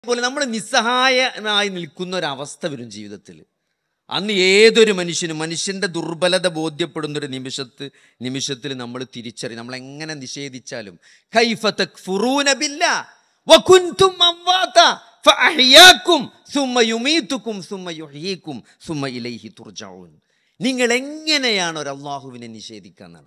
പോലെ നമ്മൾ നിസ്സഹായനായി നിൽക്കുന്ന ഒരവസ്ഥ വരും ജീവിതത്തിൽ. അന്ന് ഏതൊരു മനുഷ്യൻ്റെ ദുർബലത ബോധ്യപ്പെടുന്നൊരു നിമിഷത്തിൽ നമ്മൾ തിരിച്ചറിയും നമ്മളെങ്ങനെ നിഷേധിച്ചാലും കൈഫ തക്ഫുറൂന ബില്ലാഹ് വകുൻതും അംവാത ഫഅഹ്യാകും സുമ്മ യുമീതുകും സുമ്മ യുഹ്യീകും സുമ്മ ഇലൈഹി തുർജഊൻ. നിങ്ങൾ എങ്ങനെയാണ് ഒരു അല്ലാഹുവിനെ നിഷേധിക്കാന്നാണ്.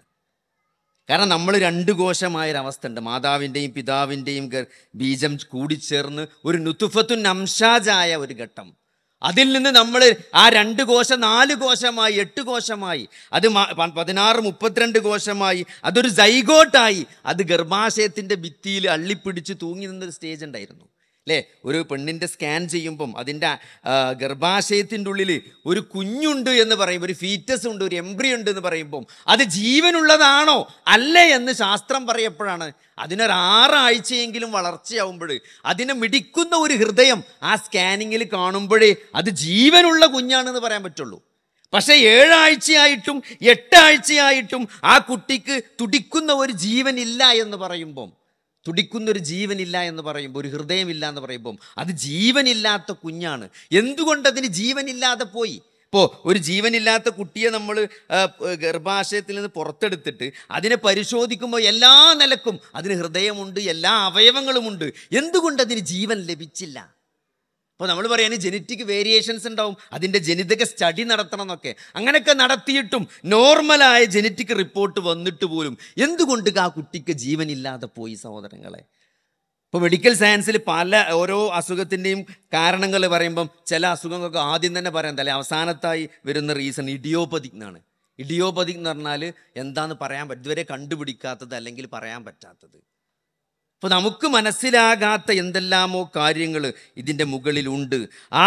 കാരണം നമ്മൾ രണ്ട് കോശമായൊരവസ്ഥ ഉണ്ട്. മാതാവിൻ്റെയും പിതാവിൻ്റെയും ബീജം കൂടിച്ചേർന്ന് ഒരു നുതുഫത്തുൻ അംഷാജായ ഒരു ഘട്ടം. അതിൽ നിന്ന് നമ്മൾ ആ 2 കോശം 4 കോശമായി 8 കോശമായി, അത് 16 32 കോശമായി, അതൊരു സൈഗോട്ടായി, അത് ഗർഭാശയത്തിൻ്റെ ഭിത്തിയിൽ അള്ളിപ്പിടിച്ച് തൂങ്ങി നിന്നൊരു സ്റ്റേജ് ഉണ്ടായിരുന്നു അല്ലേ? ഒരു പെണ്ണിൻ്റെ സ്കാൻ ചെയ്യുമ്പം അതിൻ്റെ ഗർഭാശയത്തിൻ്റെ ഉള്ളിൽ ഒരു കുഞ്ഞുണ്ട് എന്ന് പറയുമ്പോൾ, ഒരു ഫീറ്റസ് ഉണ്ട്, ഒരു എംബ്രിയോ ഉണ്ട് എന്ന് പറയുമ്പം അത് ജീവനുള്ളതാണോ അല്ലേ എന്ന് ശാസ്ത്രം പറയപ്പോഴാണ് അതിനൊരു 6 ആഴ്ചയെങ്കിലും വളർച്ചയാവുമ്പോൾ അതിനെ മിടിക്കുന്ന ഒരു ഹൃദയം ആ സ്കാനിങ്ങിൽ കാണുമ്പോഴേ അത് ജീവനുള്ള കുഞ്ഞാണെന്ന് പറയാൻ പറ്റുള്ളൂ. പക്ഷേ 7 ആഴ്ചയായിട്ടും 8 ആഴ്ചയായിട്ടും ആ കുട്ടിക്ക് തുടിക്കുന്ന ഒരു ജീവനില്ല എന്ന് പറയുമ്പം, തുടിക്കുന്നൊരു ജീവനില്ല എന്ന് പറയുമ്പോൾ, ഒരു ഹൃദയമില്ല എന്ന് പറയുമ്പം അത് ജീവനില്ലാത്ത കുഞ്ഞാണ്. എന്തുകൊണ്ടതിന് ജീവനില്ലാതെ പോയി? ഇപ്പോൾ ഒരു ജീവനില്ലാത്ത കുട്ടിയെ നമ്മൾ ഗർഭാശയത്തിൽ നിന്ന് പുറത്തെടുത്തിട്ട് അതിനെ പരിശോധിക്കുമ്പോൾ എല്ലാ നിലക്കും അതിന് ഹൃദയമുണ്ട്, എല്ലാ അവയവങ്ങളുമുണ്ട്. എന്തുകൊണ്ടതിന് ജീവൻ ലഭിച്ചില്ല? അപ്പോൾ നമ്മൾ പറയാൻ ജനറ്റിക് വേരിയേഷൻസ് ഉണ്ടാവും, അതിൻ്റെ ജനിതക സ്റ്റഡി നടത്തണം എന്നൊക്കെ. അങ്ങനെയൊക്കെ നടത്തിയിട്ടും നോർമലായ ജനറ്റിക് റിപ്പോർട്ട് വന്നിട്ട് പോലും എന്തുകൊണ്ട് ആ കുട്ടിക്ക് ജീവനില്ലാതെ പോയി സഹോദരങ്ങളെ? ഇപ്പോൾ മെഡിക്കൽ സയൻസിൽ ഓരോ അസുഖത്തിൻ്റെയും കാരണങ്ങൾ പറയുമ്പം ചില അസുഖങ്ങൾക്ക് ആദ്യം തന്നെ പറയാൻ തല്ലേ അവസാനത്തായി വരുന്ന റീസൺ ഇഡിയോപ്പതിക് എന്നാണ്. ഇഡിയോപ്പതിക് എന്ന് പറഞ്ഞാൽ എന്താണെന്ന് പറയാൻ പറ്റും, ഇതുവരെ കണ്ടുപിടിക്കാത്തത് അല്ലെങ്കിൽ പറയാൻ പറ്റാത്തത്. അപ്പോൾ നമുക്ക് മനസ്സിലാകാത്ത എന്തെല്ലാമോ കാര്യങ്ങൾ ഇതിൻ്റെ മുകളിലുണ്ട്.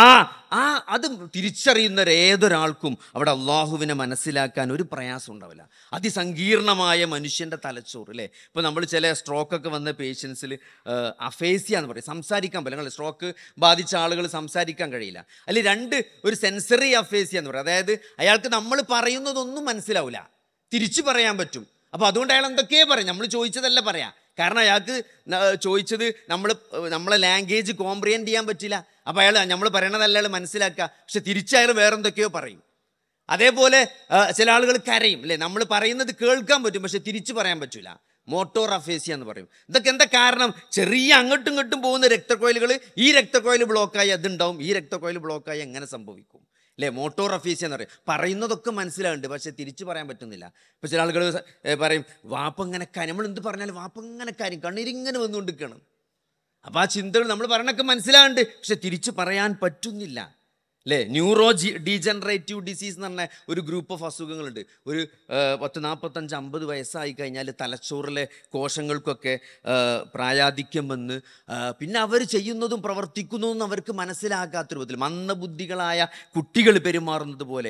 അത് തിരിച്ചറിയുന്ന ഏതൊരാൾക്കും അവിടെ അള്ളാഹുവിനെ മനസ്സിലാക്കാൻ ഒരു പ്രയാസം ഉണ്ടാവില്ല. അതിസങ്കീർണമായ മനുഷ്യൻ്റെ തലച്ചോറ് അല്ലേ? ഇപ്പോൾ നമ്മൾ ചില സ്ട്രോക്കൊക്കെ വന്ന പേഷ്യൻസിൽ അഫേസിയ എന്ന് പറയും, സംസാരിക്കാൻ പറ്റില്ല. സ്ട്രോക്ക് ബാധിച്ച ആളുകൾ സംസാരിക്കാൻ കഴിയില്ല. അല്ലെങ്കിൽ ഒരു സെൻസറി അഫേസിയ എന്ന് പറയും. അതായത് അയാൾക്ക് നമ്മൾ പറയുന്നതൊന്നും മനസ്സിലാവില്ല, തിരിച്ചു പറയാൻ പറ്റും. അപ്പോൾ അതുകൊണ്ട് അയാൾ എന്തൊക്കെയോ പറയും, നമ്മൾ ചോദിച്ചതല്ല പറയാം. കാരണം അയാൾക്ക് ചോദിച്ചത് നമ്മളെ ലാംഗ്വേജ് കോംപ്രിഹെൻഡ് ചെയ്യാൻ പറ്റില്ല. അപ്പോൾ അയാൾ നമ്മൾ പറയണതല്ല അയാൾ മനസ്സിലാക്കുക, പക്ഷെ തിരിച്ചയാൾ വേറെന്തൊക്കെയോ പറയും. അതേപോലെ ചില ആളുകൾ കരയും അല്ലേ? നമ്മൾ പറയുന്നത് കേൾക്കാൻ പറ്റും, പക്ഷെ തിരിച്ചു പറയാൻ പറ്റില്ല. മോട്ടോർ അഫേസിയ എന്ന് പറയും. ഇതൊക്കെ എന്താ കാരണം? ചെറിയ അങ്ങോട്ടും ഇങ്ങോട്ടും പോകുന്ന രക്തക്കോയിലുകൾ, ഈ രക്തക്കോയിൽ ബ്ലോക്കായി അതുണ്ടാവും, ഈ രക്തക്കോയിൽ ബ്ലോക്കായി എങ്ങനെ സംഭവിക്കും അല്ലേ? മോട്ടോർ അഫേസിയ എന്ന് പറയും. പറയുന്നതൊക്കെ മനസ്സിലാകുന്നുണ്ട്, പക്ഷെ തിരിച്ചു പറയാൻ പറ്റുന്നില്ല. ഇപ്പോൾ ചില ആളുകൾ പറയും വാപ്പ ഇങ്ങനെ കാര്യം, നമ്മൾ എന്ത് പറഞ്ഞാലും വാപ്പ ഇങ്ങനെ കാര്യം കണ്ണീരിങ്ങനെ വന്നുകൊണ്ടിരിക്കണം. അപ്പോൾ ആ ചിന്തകൾ നമ്മൾ പറയണൊക്കെ മനസ്സിലാകുന്നുണ്ട്, പക്ഷെ തിരിച്ചു പറയാൻ പറ്റുന്നില്ല അല്ലേ? ഡീജനറേറ്റീവ് ഡിസീസ് എന്ന് പറഞ്ഞ ഒരു ഗ്രൂപ്പ് ഓഫ് അസുഖങ്ങളുണ്ട്. ഒരു 10 45 50 വയസ്സായി കഴിഞ്ഞാൽ തലച്ചോറിലെ കോശങ്ങൾക്കൊക്കെ പ്രായാധിക്യം വന്ന് പിന്നെ അവർ ചെയ്യുന്നതും പ്രവർത്തിക്കുന്നതും അവർക്ക് മനസ്സിലാകാത്തൊരു വിധത്തിൽ മന്ദബുദ്ധികളായ കുട്ടികൾ പെരുമാറുന്നത് പോലെ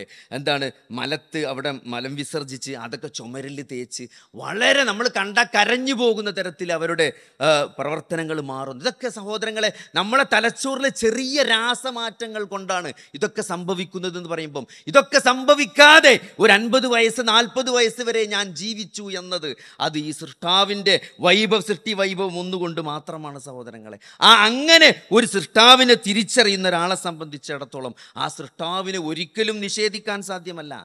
അവിടെ മലം വിസർജിച്ച് അതൊക്കെ ചുമരിൽ തേച്ച് വളരെ നമ്മൾ കണ്ടാൽ കരഞ്ഞു പോകുന്ന തരത്തിൽ അവരുടെ പ്രവർത്തനങ്ങൾ മാറുന്നു. ഇതൊക്കെ സഹോദരങ്ങളെ നമ്മളെ തലച്ചോറിലെ ചെറിയ രാസമാറ്റങ്ങൾ കൊണ്ടാണ് ഇതൊക്കെ സംഭവിക്കുന്നതെന്ന് പറയുമ്പം, ഇതൊക്കെ സംഭവിക്കാതെ ഒരു 50 വയസ്സ് 40 വയസ്സ് വരെ ഞാൻ ജീവിച്ചു എന്നത് അത് ഈ സൃഷ്ടാവിൻ്റെ സൃഷ്ടി വൈഭവം ഒന്നുകൊണ്ട് മാത്രമാണ് സഹോദരങ്ങളെ. അങ്ങനെ ഒരു സൃഷ്ടാവിനെ തിരിച്ചറിയുന്ന ഒരാളെ സംബന്ധിച്ചിടത്തോളം ആ സൃഷ്ടാവിനെ ഒരിക്കലും നിഷേധിക്കാൻ സാധ്യമല്ല.